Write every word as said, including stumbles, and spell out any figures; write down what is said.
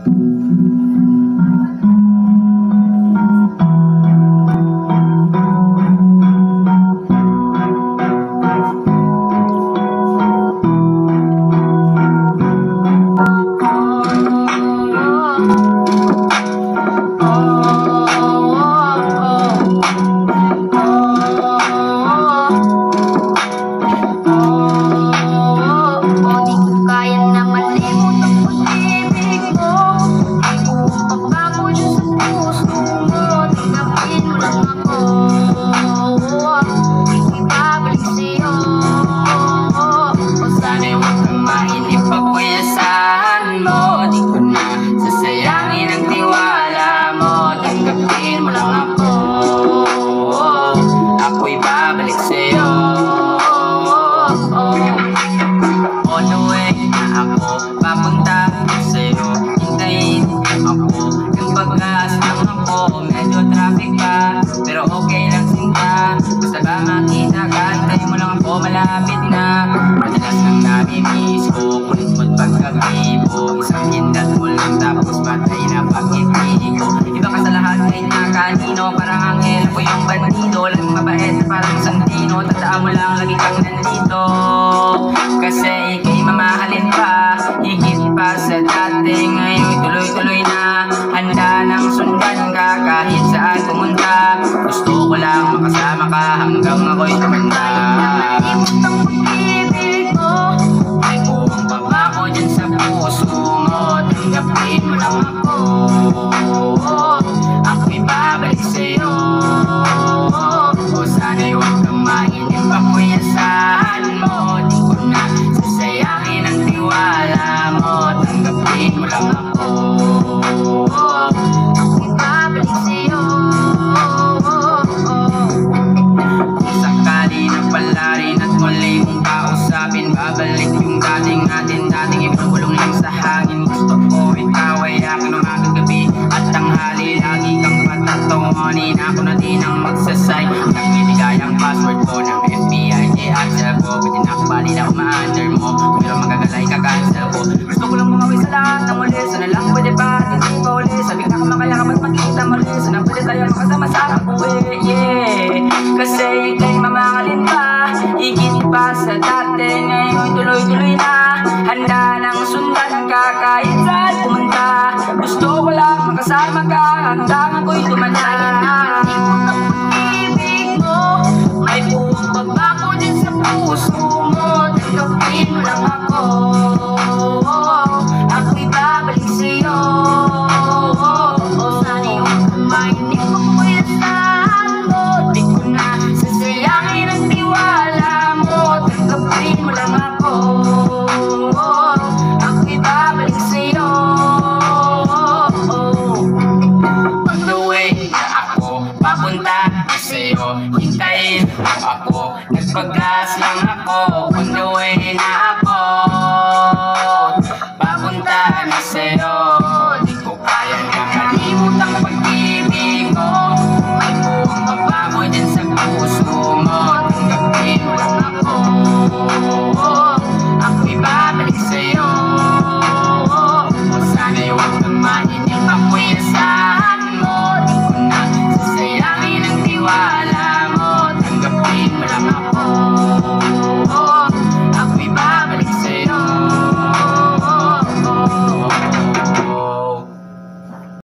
Malapit na, madalas nang nami-miss ko. Kulit-kulit pagkabi mo, isang hindat mo lang tapos patay na pag-ibig ko. Iba ka sa lahat kahit na kanino, parang anghel ko yung bandido. Laging mabait parang isang dino, tandaan mo lang lagi kang nandito. Kasi ika'y mamahalin pa, higit pa sa dati. Ngayon tuloy-tuloy na, handa nang sundan ka kahit saan pumunta. Gusto ko lang makasama ka hanggang ako'y tumanda. Ang pag-ibig mo, may buong baba ko dyan sa puso mo. Tanggapin mo lang ako, ako'y babalik sa'yo. O sana'y huwag kang mainip, ako'y asahan mo. Di ko na sasayangin ang tiwala mo. Tanggapin mo lang ako, ako'y babalik sa'yo. kung sakali na pala rin at muli mong kausapin, babalik yung dating natin, dating ibinulong lang sa hangin. Gusto ko ikaw ay aking umagang gabi at tanghali, lagi kang patatawanin. Ako na din ang magsasay, nagbibigay ang password ko ng F B I J answer ko. Pwede na ako bali na uma-under mo, pero magagalay ka cancel ko. Gusto ko lang bumawi sa lahat ng muli, sana lang pwede ba hindi pa uli. Sabi ka kumakaya kapag magkita muli, sana pwede tayo makasama sa pag-uwi. Yeah, kasi ika'y mamahalin pa, higit pa sa dati. Ngayon tuloy-tuloy na, handa nang sundan ka kahit saan pumunta. Gusto ko lang makasama ka hanggang ako'y tumanda. Pag-ibig mo, may buong baba ko dyan sa puso mo. Tanggapin mo lang ako, ako'y babalik sa'yo. O sana'y huwag kang mainip, ako'y asahan mo. Di ko na sasayangin ang tiwala mo. Tanggapin mo lang ako, ako'y babalik sa'yo. On the way na ako papunta sa'yo, hintayin mo ako, nagpagas lang ako. On the way na ako papunta na sa'yo.